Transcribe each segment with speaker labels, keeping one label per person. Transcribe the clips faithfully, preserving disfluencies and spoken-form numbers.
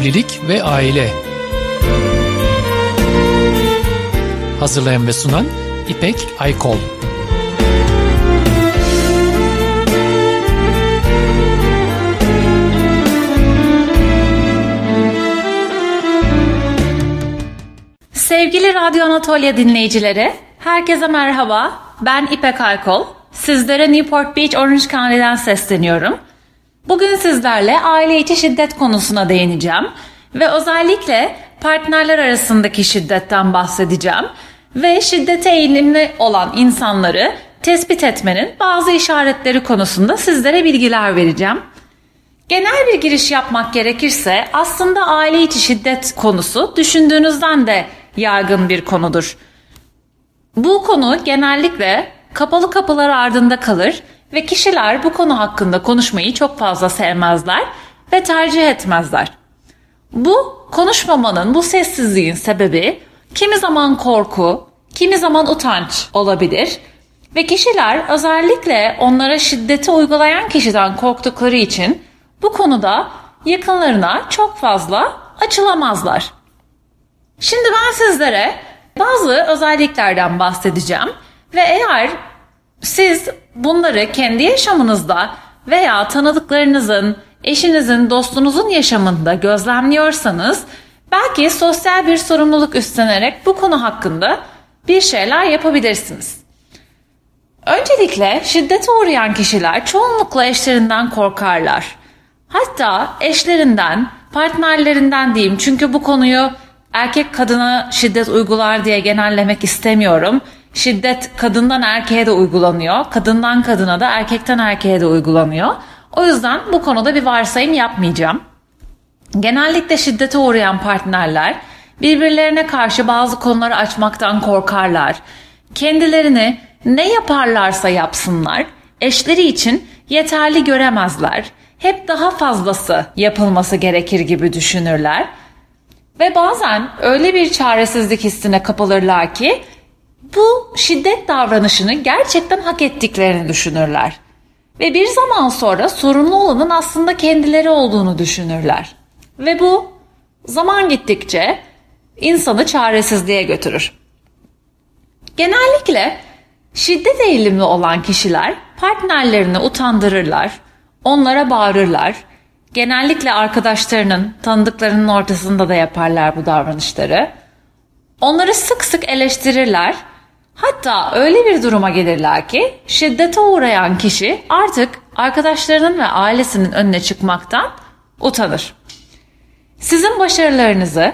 Speaker 1: Evlilik ve aile. Hazırlayan ve sunan İpek Aykol.
Speaker 2: Sevgili Radyo Anatolia dinleyicileri, herkese merhaba. Ben İpek Aykol. Sizlere Newport Beach, Orange County'den sesleniyorum. Bugün sizlerle aile içi şiddet konusuna değineceğim ve özellikle partnerler arasındaki şiddetten bahsedeceğim ve şiddete eğilimli olan insanları tespit etmenin bazı işaretleri konusunda sizlere bilgiler vereceğim. Genel bir giriş yapmak gerekirse aslında aile içi şiddet konusu düşündüğünüzden de yaygın bir konudur. Bu konu genellikle kapalı kapılar ardında kalır ve kişiler bu konu hakkında konuşmayı çok fazla sevmezler ve tercih etmezler. Bu konuşmamanın, bu sessizliğin sebebi kimi zaman korku, kimi zaman utanç olabilir ve kişiler özellikle onlara şiddeti uygulayan kişiden korktukları için bu konuda yakınlarına çok fazla açılamazlar. Şimdi ben sizlere bazı özelliklerden bahsedeceğim ve eğer siz bunları kendi yaşamınızda veya tanıdıklarınızın, eşinizin, dostunuzun yaşamında gözlemliyorsanız belki sosyal bir sorumluluk üstlenerek bu konu hakkında bir şeyler yapabilirsiniz. Öncelikle şiddete uğrayan kişiler çoğunlukla eşlerinden korkarlar. Hatta eşlerinden, partnerlerinden diyeyim, çünkü bu konuyu erkek kadına şiddet uygular diye genellemek istemiyorum. Şiddet kadından erkeğe de uygulanıyor, kadından kadına da erkekten erkeğe de uygulanıyor. O yüzden bu konuda bir varsayım yapmayacağım. Genellikle şiddete uğrayan partnerler birbirlerine karşı bazı konuları açmaktan korkarlar. Kendilerini ne yaparlarsa yapsınlar, eşleri için yeterli göremezler. Hep daha fazlası yapılması gerekir gibi düşünürler. Ve bazen öyle bir çaresizlik hissine kapılırlar ki bu şiddet davranışını gerçekten hak ettiklerini düşünürler. Ve bir zaman sonra sorumlu olanın aslında kendileri olduğunu düşünürler. Ve bu zaman gittikçe insanı çaresizliğe götürür. Genellikle şiddet eğilimli olan kişiler partnerlerini utandırırlar, onlara bağırırlar. Genellikle arkadaşlarının, tanıdıklarının ortasında da yaparlar bu davranışları. Onları sık sık eleştirirler. Hatta öyle bir duruma gelirler ki şiddete uğrayan kişi artık arkadaşlarının ve ailesinin önüne çıkmaktan utanır. Sizin başarılarınızı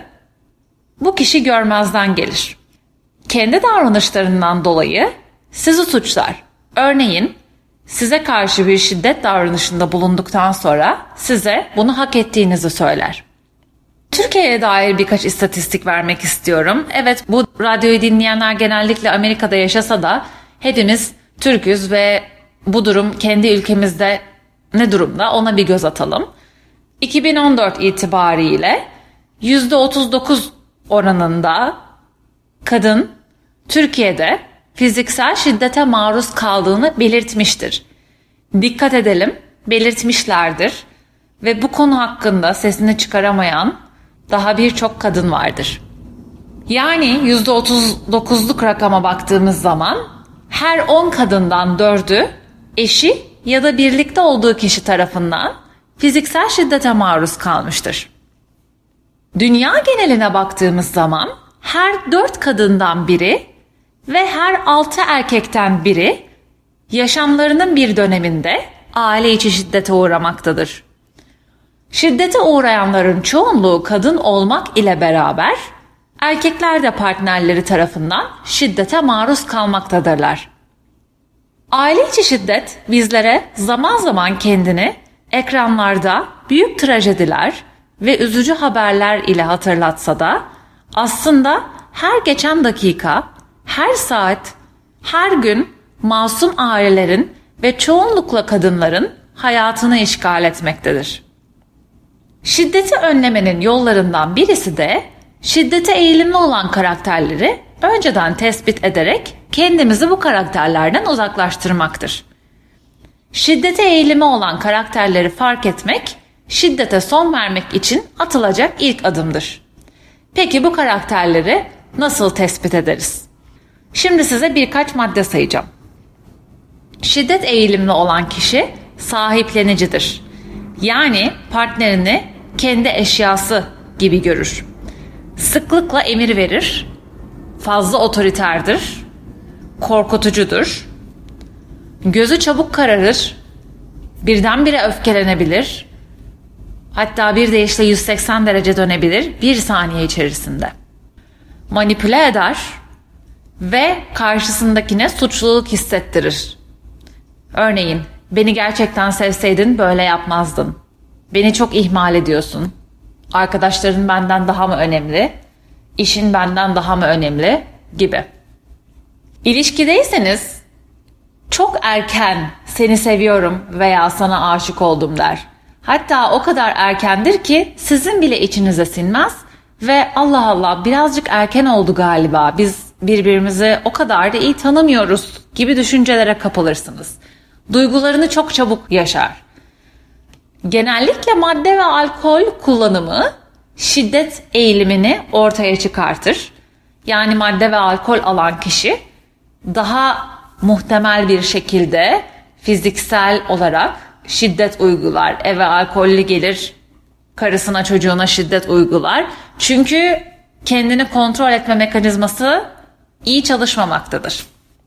Speaker 2: bu kişi görmezden gelir. Kendi davranışlarından dolayı sizi suçlar. Örneğin size karşı bir şiddet davranışında bulunduktan sonra size bunu hak ettiğinizi söyler. Türkiye'ye dair birkaç istatistik vermek istiyorum. Evet, bu radyoyu dinleyenler genellikle Amerika'da yaşasa da hepimiz Türk'üz ve bu durum kendi ülkemizde ne durumda ona bir göz atalım. iki bin on dört itibariyle yüzde otuz dokuz oranında kadın Türkiye'de fiziksel şiddete maruz kaldığını belirtmiştir. Dikkat edelim, belirtmişlerdir ve bu konu hakkında sesini çıkaramayan daha birçok kadın vardır. Yani yüzde otuz dokuzluk rakama baktığımız zaman her on kadından dördü eşi ya da birlikte olduğu kişi tarafından fiziksel şiddete maruz kalmıştır. Dünya geneline baktığımız zaman her dört kadından biri ve her altı erkekten biri yaşamlarının bir döneminde aile içi şiddete uğramaktadır. Şiddete uğrayanların çoğunluğu kadın olmak ile beraber erkekler de partnerleri tarafından şiddete maruz kalmaktadırlar. Aile içi şiddet bizlere zaman zaman kendini ekranlarda büyük trajediler ve üzücü haberler ile hatırlatsa da aslında her geçen dakika, her saat, her gün masum ailelerin ve çoğunlukla kadınların hayatını işgal etmektedir. Şiddeti önlemenin yollarından birisi de şiddete eğilimli olan karakterleri önceden tespit ederek kendimizi bu karakterlerden uzaklaştırmaktır. Şiddete eğilimi olan karakterleri fark etmek, şiddete son vermek için atılacak ilk adımdır. Peki bu karakterleri nasıl tespit ederiz? Şimdi size birkaç madde sayacağım. Şiddet eğilimli olan kişi sahiplenicidir. Yani partnerini kendi eşyası gibi görür. Sıklıkla emir verir, fazla otoriterdir, korkutucudur, gözü çabuk kararır, birdenbire öfkelenebilir, hatta bir deyişle yüz seksen derece dönebilir bir saniye içerisinde. Manipüle eder ve karşısındakine suçluluk hissettirir. Örneğin, beni gerçekten sevseydin böyle yapmazdın. Beni çok ihmal ediyorsun. Arkadaşların benden daha mı önemli? İşin benden daha mı önemli? Gibi. İlişkideyseniz çok erken seni seviyorum veya sana aşık oldum der. Hatta o kadar erkendir ki sizin bile içinize sinmez ve Allah Allah birazcık erken oldu galiba, biz birbirimizi o kadar da iyi tanımıyoruz gibi düşüncelere kapılırsınız. Duygularını çok çabuk yaşar. Genellikle madde ve alkol kullanımı şiddet eğilimini ortaya çıkartır. Yani madde ve alkol alan kişi daha muhtemel bir şekilde fiziksel olarak şiddet uygular. Eve alkollü gelir, karısına çocuğuna şiddet uygular. Çünkü kendini kontrol etme mekanizması iyi çalışmamaktadır.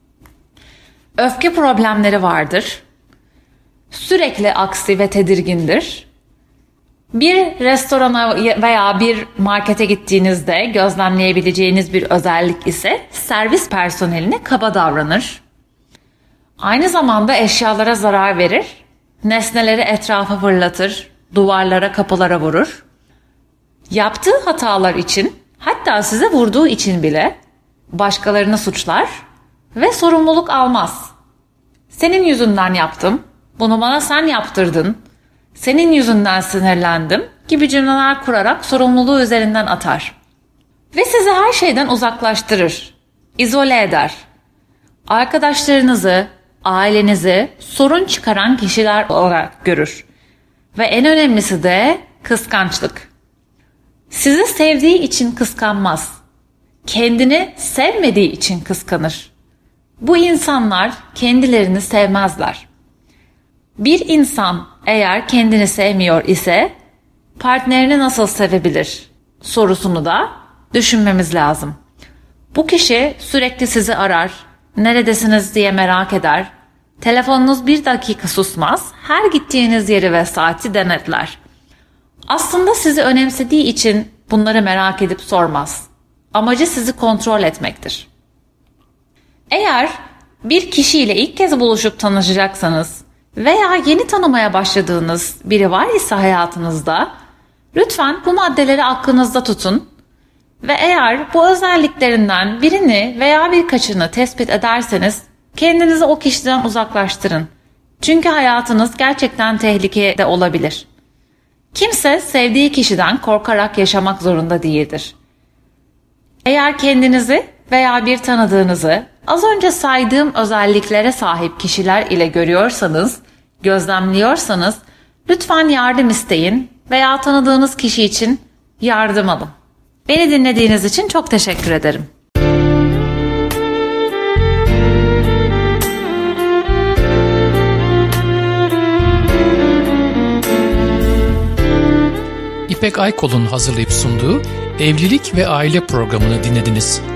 Speaker 2: Öfke problemleri vardır. Sürekli aksi ve tedirgindir. Bir restorana veya bir markete gittiğinizde gözlemleyebileceğiniz bir özellik ise servis personeline kaba davranır. Aynı zamanda eşyalara zarar verir, nesneleri etrafa fırlatır, duvarlara, kapılara vurur. Yaptığı hatalar için, hatta size vurduğu için bile başkalarını suçlar ve sorumluluk almaz. Senin yüzünden yaptım, bunu bana sen yaptırdın, senin yüzünden sinirlendim gibi cümleler kurarak sorumluluğu üzerinden atar. Ve sizi her şeyden uzaklaştırır, izole eder. Arkadaşlarınızı, ailenizi sorun çıkaran kişiler olarak görür. Ve en önemlisi de kıskançlık. Sizi sevdiği için kıskanmaz. Kendini sevmediği için kıskanır. Bu insanlar kendilerini sevmezler. Bir insan eğer kendini sevmiyor ise partnerini nasıl sevebilir sorusunu da düşünmemiz lazım. Bu kişi sürekli sizi arar, neredesiniz diye merak eder. Telefonunuz bir dakika susmaz, her gittiğiniz yeri ve saati denetler. Aslında sizi önemsediği için bunları merak edip sormaz. Amacı sizi kontrol etmektir. Eğer bir kişiyle ilk kez buluşup tanışacaksanız veya yeni tanımaya başladığınız biri var ise hayatınızda, lütfen bu maddeleri aklınızda tutun ve eğer bu özelliklerinden birini veya birkaçını tespit ederseniz kendinizi o kişiden uzaklaştırın. Çünkü hayatınız gerçekten tehlikede olabilir. Kimse sevdiği kişiden korkarak yaşamak zorunda değildir. Eğer kendinizi veya bir tanıdığınızı az önce saydığım özelliklere sahip kişiler ile görüyorsanız, gözlemliyorsanız lütfen yardım isteyin veya tanıdığınız kişi için yardım alın. Beni dinlediğiniz için çok teşekkür ederim.
Speaker 1: İpek Aykol'un hazırlayıp sunduğu Evlilik ve Aile programını dinlediniz.